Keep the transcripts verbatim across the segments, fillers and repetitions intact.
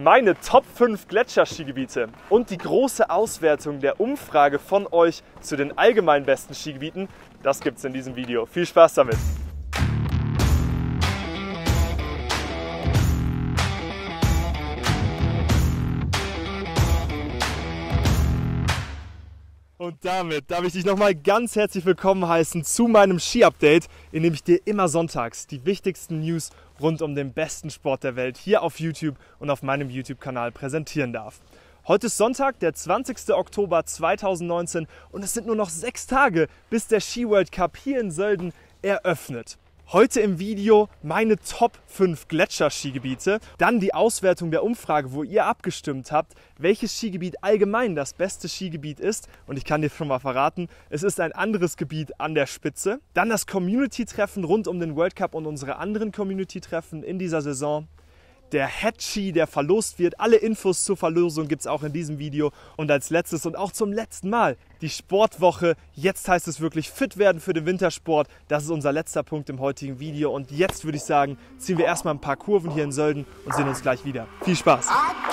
Meine Top fünf Gletscherskigebiete und die große Auswertung der Umfrage von euch zu den allgemein besten Skigebieten, das gibt's in diesem Video. Viel Spaß damit! Und damit darf ich dich nochmal ganz herzlich willkommen heißen zu meinem Ski-Update, in dem ich dir immer sonntags die wichtigsten News rund um den besten Sport der Welt hier auf YouTube und auf meinem YouTube-Kanal präsentieren darf. Heute ist Sonntag, der zwanzigste Oktober zweitausendneunzehn und es sind nur noch sechs Tage, bis der Ski World Cup hier in Sölden eröffnet. Heute im Video meine Top fünf Gletscherskigebiete, dann die Auswertung der Umfrage, wo ihr abgestimmt habt, welches Skigebiet allgemein das beste Skigebiet ist. Und ich kann dir schon mal verraten, es ist ein anderes Gebiet an der Spitze. Dann das Community-Treffen rund um den World Cup und unsere anderen Community-Treffen in dieser Saison. Der Head-Ski, der verlost wird. Alle Infos zur Verlosung gibt es auch in diesem Video. Und als letztes und auch zum letzten Mal die Sportwoche. Jetzt heißt es wirklich fit werden für den Wintersport. Das ist unser letzter Punkt im heutigen Video. Und jetzt würde ich sagen, ziehen wir erstmal ein paar Kurven hier in Sölden und sehen uns gleich wieder. Viel Spaß!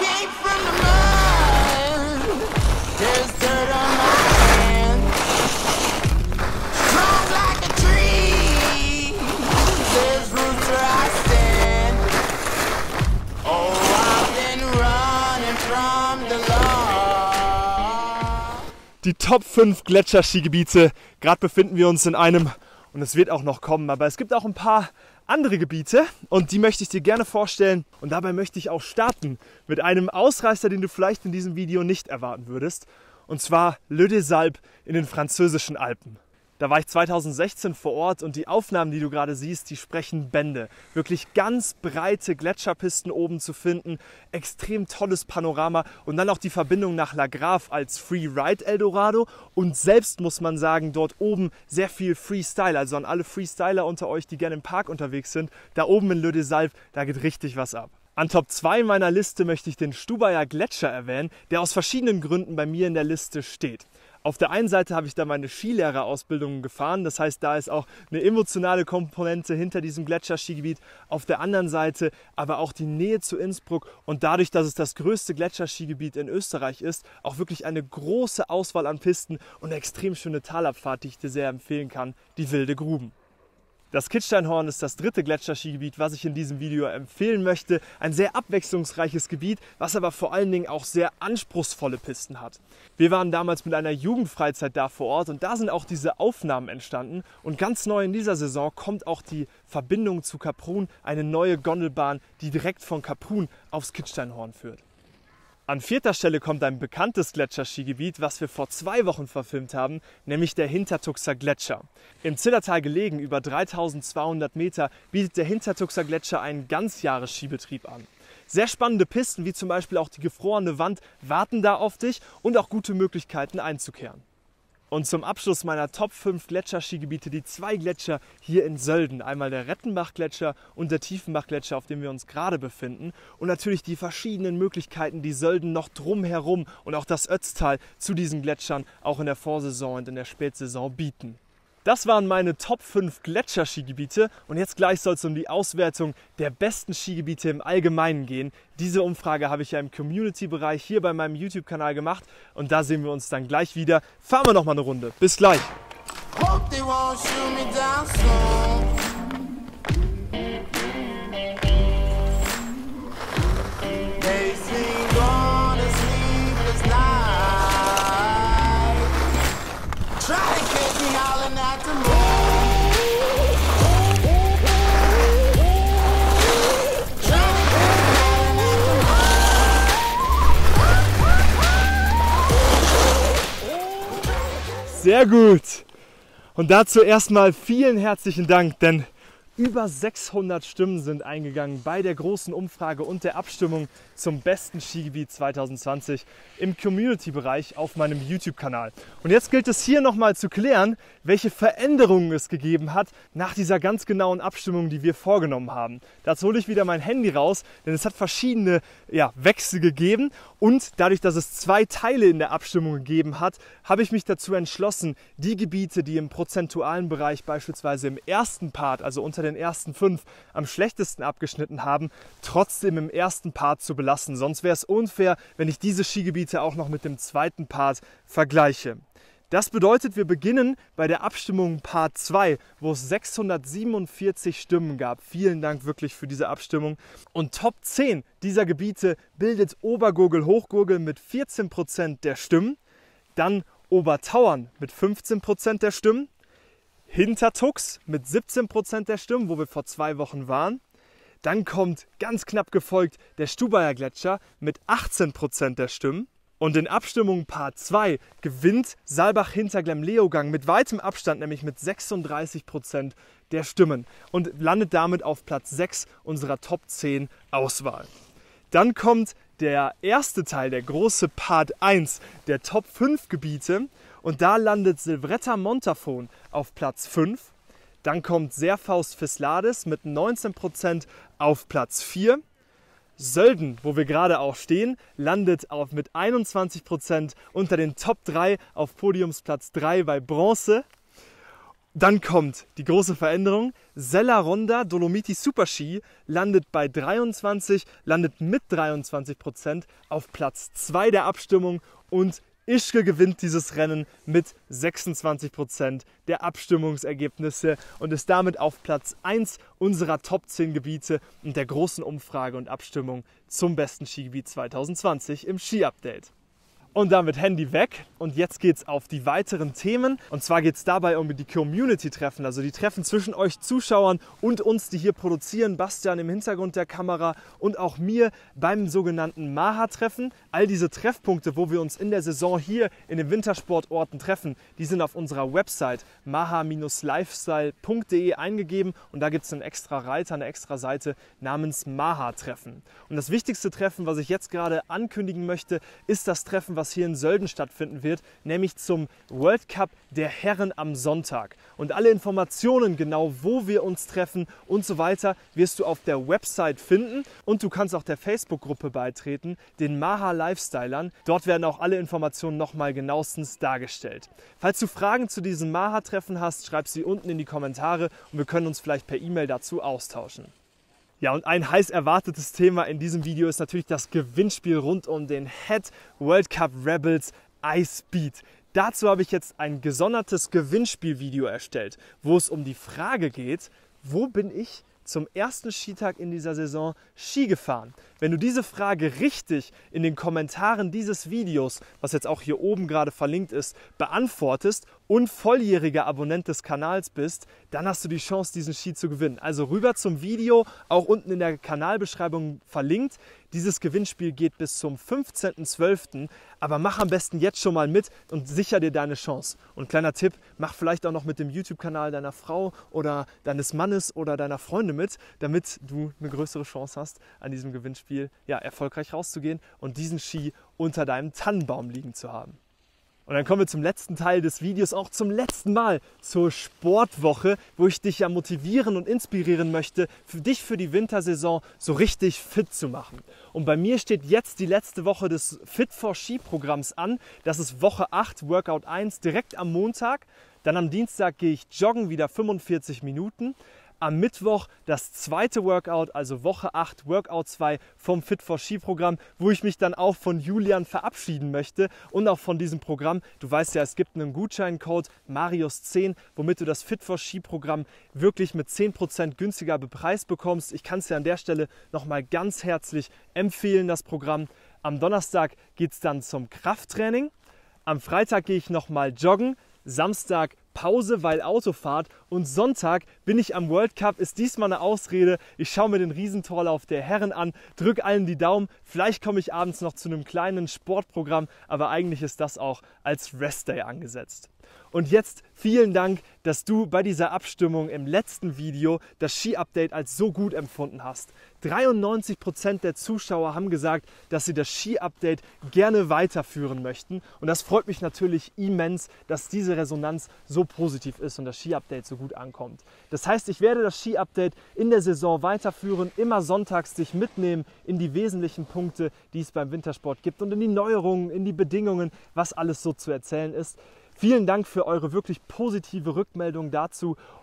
Die Top fünf Gletscherskigebiete. Gerade befinden wir uns in einem und es wird auch noch kommen, aber es gibt auch ein paar andere Gebiete und die möchte ich dir gerne vorstellen. Und dabei möchte ich auch starten mit einem Ausreißer, den du vielleicht in diesem Video nicht erwarten würdest. Und zwar Le des Alpes in den französischen Alpen. Da war ich zweitausendsechzehn vor Ort und die Aufnahmen, die du gerade siehst, die sprechen Bände. Wirklich ganz breite Gletscherpisten oben zu finden, extrem tolles Panorama und dann auch die Verbindung nach La Grave als Freeride Eldorado und selbst muss man sagen, dort oben sehr viel Freestyle, also an alle Freestyler unter euch, die gerne im Park unterwegs sind, da oben in Le des Alpes, da geht richtig was ab. An Top zwei meiner Liste möchte ich den Stubaier Gletscher erwähnen, der aus verschiedenen Gründen bei mir in der Liste steht. Auf der einen Seite habe ich da meine Skilehrerausbildung gefahren, das heißt, da ist auch eine emotionale Komponente hinter diesem Gletscherskigebiet. Auf der anderen Seite aber auch die Nähe zu Innsbruck und dadurch, dass es das größte Gletscherskigebiet in Österreich ist, auch wirklich eine große Auswahl an Pisten und eine extrem schöne Talabfahrt, die ich dir sehr empfehlen kann, die Wilde Gruben. Das Kitzsteinhorn ist das dritte Gletscherskigebiet, was ich in diesem Video empfehlen möchte. Ein sehr abwechslungsreiches Gebiet, was aber vor allen Dingen auch sehr anspruchsvolle Pisten hat. Wir waren damals mit einer Jugendfreizeit da vor Ort und da sind auch diese Aufnahmen entstanden. Und ganz neu in dieser Saison kommt auch die Verbindung zu Kaprun, eine neue Gondelbahn, die direkt von Kaprun aufs Kitzsteinhorn führt. An vierter Stelle kommt ein bekanntes Gletscherskigebiet, was wir vor zwei Wochen verfilmt haben, nämlich der Hintertuxer Gletscher. Im Zillertal gelegen, über dreitausendzweihundert Meter, bietet der Hintertuxer Gletscher einen Ganzjahres-Skibetrieb an. Sehr spannende Pisten, wie zum Beispiel auch die gefrorene Wand, warten da auf dich und auch gute Möglichkeiten einzukehren. Und zum Abschluss meiner Top fünf Gletscherskigebiete die zwei Gletscher hier in Sölden. Einmal der Rettenbach-Gletscher und der Tiefenbach-Gletscher, auf dem wir uns gerade befinden. Und natürlich die verschiedenen Möglichkeiten, die Sölden noch drumherum und auch das Ötztal zu diesen Gletschern auch in der Vorsaison und in der Spätsaison bieten. Das waren meine Top fünf Gletscherskigebiete und jetzt gleich soll es um die Auswertung der besten Skigebiete im Allgemeinen gehen. Diese Umfrage habe ich ja im Community-Bereich hier bei meinem YouTube-Kanal gemacht und da sehen wir uns dann gleich wieder. Fahren wir noch mal eine Runde. Bis gleich! Sehr gut! Und dazu erstmal vielen herzlichen Dank, denn über sechshundert Stimmen sind eingegangen bei der großen Umfrage und der Abstimmung zum besten Skigebiet zweitausendzwanzig im Community-Bereich auf meinem YouTube-Kanal. Und jetzt gilt es hier nochmal zu klären, welche Veränderungen es gegeben hat nach dieser ganz genauen Abstimmung, die wir vorgenommen haben. Dazu hole ich wieder mein Handy raus, denn es hat verschiedene ja, Wechsel gegeben und dadurch, dass es zwei Teile in der Abstimmung gegeben hat, habe ich mich dazu entschlossen, die Gebiete, die im prozentualen Bereich beispielsweise im ersten Part, also unter den den ersten fünf am schlechtesten abgeschnitten haben, trotzdem im ersten Part zu belassen. Sonst wäre es unfair, wenn ich diese Skigebiete auch noch mit dem zweiten Part vergleiche. Das bedeutet, wir beginnen bei der Abstimmung Part zwei, wo es sechshundertsiebenundvierzig Stimmen gab. Vielen Dank wirklich für diese Abstimmung. Und Top zehn dieser Gebiete bildet Obergurgl-Hochgurgl mit vierzehn Prozent der Stimmen, dann Obertauern mit fünfzehn Prozent der Stimmen, Hintertux mit siebzehn Prozent der Stimmen, wo wir vor zwei Wochen waren. Dann kommt ganz knapp gefolgt der Stubaier Gletscher mit achtzehn Prozent der Stimmen. Und in Abstimmung Part zwei gewinnt Saalbach-Hinterglemm-Leogang mit weitem Abstand, nämlich mit sechsunddreißig Prozent der Stimmen und landet damit auf Platz sechs unserer Top zehn Auswahl. Dann kommt der erste Teil, der große Part eins der Top fünf Gebiete und da landet Silvretta Montafon auf Platz fünf. Dann kommt Serfaust-Fisladis mit neunzehn Prozent auf Platz vier. Sölden, wo wir gerade auch stehen, landet auf mit einundzwanzig Prozent unter den Top drei auf Podiumsplatz drei bei Bronze. Dann kommt die große Veränderung. Sella Ronda Dolomiti Superski landet bei dreiundzwanzig, landet mit dreiundzwanzig Prozent auf Platz zwei der Abstimmung und Ischgl gewinnt dieses Rennen mit sechsundzwanzig Prozent der Abstimmungsergebnisse und ist damit auf Platz eins unserer Top zehn Gebiete und der großen Umfrage und Abstimmung zum besten Skigebiet zweitausendzwanzig im Ski-Update. Und damit Handy weg und jetzt geht es auf die weiteren Themen. Und zwar geht es dabei um die Community-Treffen, also die Treffen zwischen euch Zuschauern und uns, die hier produzieren, Bastian im Hintergrund der Kamera und auch mir beim sogenannten Maha-Treffen. All diese Treffpunkte, wo wir uns in der Saison hier in den Wintersportorten treffen, die sind auf unserer Website maha Bindestrich lifestyle punkt de eingegeben und da gibt es einen extra Reiter, eine extra Seite namens Maha-Treffen. Und das wichtigste Treffen, was ich jetzt gerade ankündigen möchte, ist das Treffen, was hier in Sölden stattfinden wird, nämlich zum World Cup der Herren am Sonntag. Und alle Informationen genau, wo wir uns treffen und so weiter, wirst du auf der Website finden und du kannst auch der Facebook-Gruppe beitreten, den Maha Lifestylern. Dort werden auch alle Informationen nochmal genauestens dargestellt. Falls du Fragen zu diesem Maha-Treffen hast, schreib sie unten in die Kommentare und wir können uns vielleicht per E-Mail dazu austauschen. Ja, und ein heiß erwartetes Thema in diesem Video ist natürlich das Gewinnspiel rund um den Head World Cup Rebels Ice Speed. Dazu habe ich jetzt ein gesondertes Gewinnspielvideo erstellt, wo es um die Frage geht, wo bin ich zum ersten Skitag in dieser Saison Ski gefahren? Wenn du diese Frage richtig in den Kommentaren dieses Videos, was jetzt auch hier oben gerade verlinkt ist, beantwortest und volljähriger Abonnent des Kanals bist, dann hast du die Chance, diesen Ski zu gewinnen. Also rüber zum Video, auch unten in der Kanalbeschreibung verlinkt. Dieses Gewinnspiel geht bis zum fünfzehnten zwölften Aber mach am besten jetzt schon mal mit und sicher dir deine Chance. Und kleiner Tipp, mach vielleicht auch noch mit dem YouTube-Kanal deiner Frau oder deines Mannes oder deiner Freunde mit, damit du eine größere Chance hast, an diesem Gewinnspiel ja, erfolgreich rauszugehen und diesen Ski unter deinem Tannenbaum liegen zu haben. Und dann kommen wir zum letzten Teil des Videos, auch zum letzten Mal zur Sportwoche, wo ich dich ja motivieren und inspirieren möchte, für dich für die Wintersaison so richtig fit zu machen. Und bei mir steht jetzt die letzte Woche des Fit for Ski-Programms an. Das ist Woche acht, Workout eins, direkt am Montag. Dann am Dienstag gehe ich joggen, wieder fünfundvierzig Minuten. Am Mittwoch das zweite Workout, also Woche acht, Workout zwei vom Fit for Ski Programm, wo ich mich dann auch von Julian verabschieden möchte und auch von diesem Programm. Du weißt ja, es gibt einen Gutscheincode Marius zehn, womit du das Fit for Ski Programm wirklich mit zehn Prozent günstiger bepreist bekommst. Ich kann es dir an der Stelle nochmal ganz herzlich empfehlen, das Programm. Am Donnerstag geht es dann zum Krafttraining. Am Freitag gehe ich nochmal joggen. Samstag Pause, weil Autofahrt und Sonntag bin ich am World Cup, ist diesmal eine Ausrede. Ich schaue mir den Riesentorlauf der Herren an, drücke allen die Daumen. Vielleicht komme ich abends noch zu einem kleinen Sportprogramm, aber eigentlich ist das auch als Restday angesetzt. Und jetzt vielen Dank, dass du bei dieser Abstimmung im letzten Video das Ski-Update als so gut empfunden hast. dreiundneunzig Prozent der Zuschauer haben gesagt, dass sie das Ski-Update gerne weiterführen möchten. Und das freut mich natürlich immens, dass diese Resonanz so positiv ist und das Ski-Update so gut ankommt. Das heißt, ich werde das Ski-Update in der Saison weiterführen, immer sonntags dich mitnehmen in die wesentlichen Punkte, die es beim Wintersport gibt und in die Neuerungen, in die Bedingungen, was alles so zu erzählen ist. Vielen Dank für eure wirklich positive Rückmeldung dazu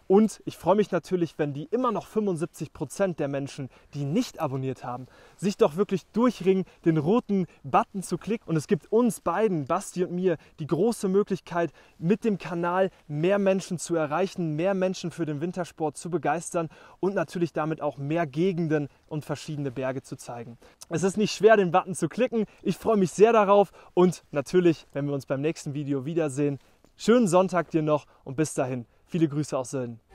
Und ich freue mich natürlich, wenn die immer noch fünfundsiebzig Prozent der Menschen, die nicht abonniert haben, sich doch wirklich durchringen, den roten Button zu klicken. Und es gibt uns beiden, Basti und mir, die große Möglichkeit, mit dem Kanal mehr Menschen zu erreichen, mehr Menschen für den Wintersport zu begeistern und natürlich damit auch mehr Gegenden und verschiedene Berge zu zeigen. Es ist nicht schwer, den Button zu klicken. Ich freue mich sehr darauf und natürlich, wenn wir uns beim nächsten Video wiedersehen, schönen Sonntag dir noch und bis dahin. Viele Grüße aus Sölden.